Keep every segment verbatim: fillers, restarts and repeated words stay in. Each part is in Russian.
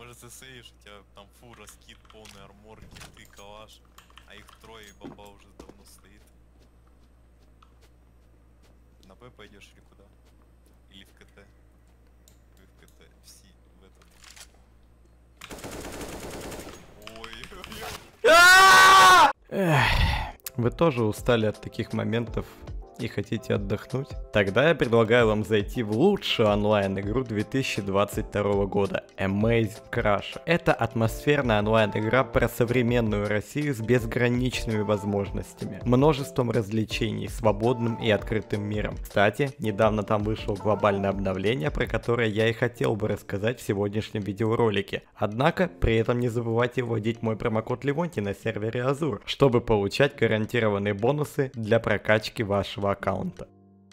Может ты сейвишь, у тебя там фура, скид, полный армор, ты калаш, а их трое и бомба уже давно стоит. На Б пойдешь или куда? Или в КТ? Вы в КТ, в Си, в этот. Ой-ой-ой. Вы тоже устали от таких моментов и хотите отдохнуть? Тогда я предлагаю вам зайти в лучшую онлайн-игру две тысячи двадцать второго года — Amazing Crash. Это атмосферная онлайн-игра про современную Россию с безграничными возможностями, множеством развлечений, свободным и открытым миром. Кстати, недавно там вышло глобальное обновление, про которое я и хотел бы рассказать в сегодняшнем видеоролике. Однако, при этом не забывайте вводить мой промокод Левонтий на сервере Azur, чтобы получать гарантированные бонусы для прокачки вашего аккаунта.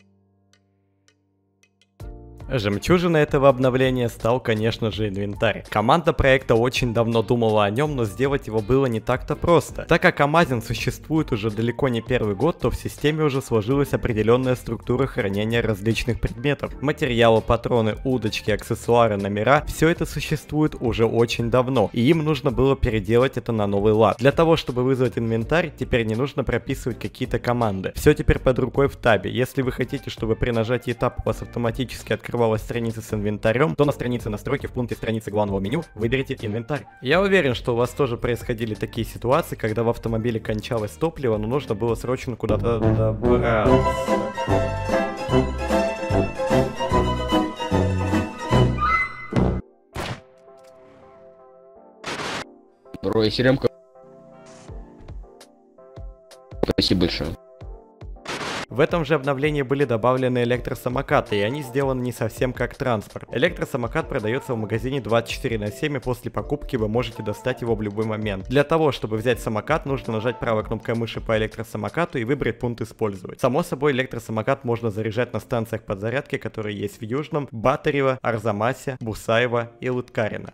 Жемчужиной этого обновления стал, конечно же, инвентарь. Команда проекта очень давно думала о нем, но сделать его было не так-то просто. Так как Amazing существует уже далеко не первый год, то в системе уже сложилась определенная структура хранения различных предметов. Материалы, патроны, удочки, аксессуары, номера — все это существует уже очень давно, и им нужно было переделать это на новый лад. Для того, чтобы вызвать инвентарь, теперь не нужно прописывать какие-то команды. Все теперь под рукой в табе. Если вы хотите, чтобы при нажатии таб у вас автоматически открывалась страница с инвентарем, то на странице настройки в пункте страницы главного меню выберите инвентарь. Я уверен, что у вас тоже происходили такие ситуации, когда в автомобиле кончалось топливо, но нужно было срочно куда-то добраться. Рой, Серемка. Спасибо большое. В этом же обновлении были добавлены электросамокаты, и они сделаны не совсем как транспорт. Электросамокат продается в магазине двадцать четыре на семь, и после покупки вы можете достать его в любой момент. Для того, чтобы взять самокат, нужно нажать правой кнопкой мыши по электросамокату и выбрать пункт «Использовать». Само собой, электросамокат можно заряжать на станциях подзарядки, которые есть в Южном, Батарево, Арзамасе, Бусаево и Лыткарино.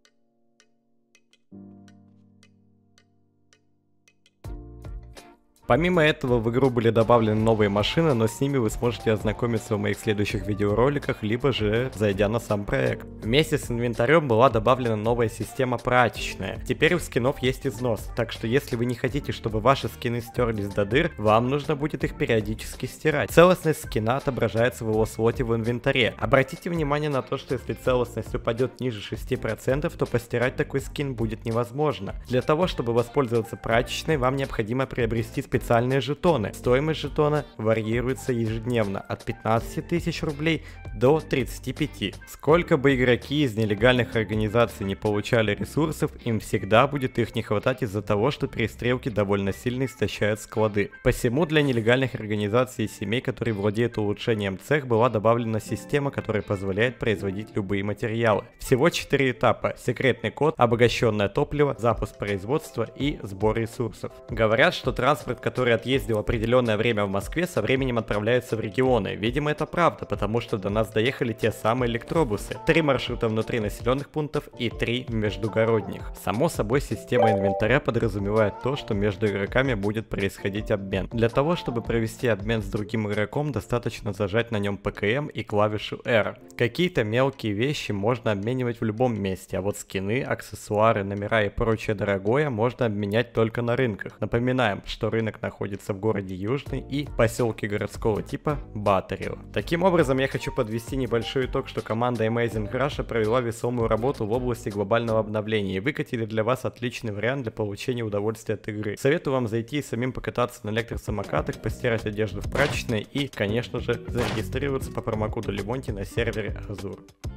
Помимо этого, в игру были добавлены новые машины, но с ними вы сможете ознакомиться в моих следующих видеороликах, либо же зайдя на сам проект. Вместе с инвентарем была добавлена новая система прачечная. Теперь у скинов есть износ, так что если вы не хотите, чтобы ваши скины стерлись до дыр, вам нужно будет их периодически стирать. Целостность скина отображается в его слоте в инвентаре. Обратите внимание на то, что если целостность упадет ниже шести процентов, то постирать такой скин будет невозможно. Для того, чтобы воспользоваться прачечной, вам необходимо приобрести специальные жетоны. Стоимость жетона варьируется ежедневно от пятнадцати тысяч рублей до тридцати пяти. Сколько бы игроки из нелегальных организаций не получали ресурсов, им всегда будет их не хватать из-за того, что перестрелки довольно сильно истощают склады. Посему для нелегальных организаций и семей, которые владеют улучшением цех, была добавлена система, которая позволяет производить любые материалы. Всего четыре этапа: секретный код, обогащенное топливо, запуск производства и сбор ресурсов. Говорят, что транспорт, который отъездил определенное время в Москве, со временем отправляется в регионы. Видимо, это правда, потому что до нас доехали те самые электробусы. Три маршрута внутри населенных пунктов и три междугородних. Само собой, система инвентаря подразумевает то, что между игроками будет происходить обмен. Для того, чтобы провести обмен с другим игроком, достаточно зажать на нем пэ ка эм и клавишу эр. Какие-то мелкие вещи можно обменивать в любом месте, а вот скины, аксессуары, номера и прочее дорогое можно обменять только на рынках. Напоминаем, что рынок находится в городе Южный и поселке городского типа Батарево. Таким образом, я хочу подвести небольшой итог, что команда Amazing Crash провела весомую работу в области глобального обновления и выкатили для вас отличный вариант для получения удовольствия от игры. Советую вам зайти и самим покататься на электросамокатах, постирать одежду в прачечной и, конечно же, зарегистрироваться по промокоду Левонтий на сервере Azur.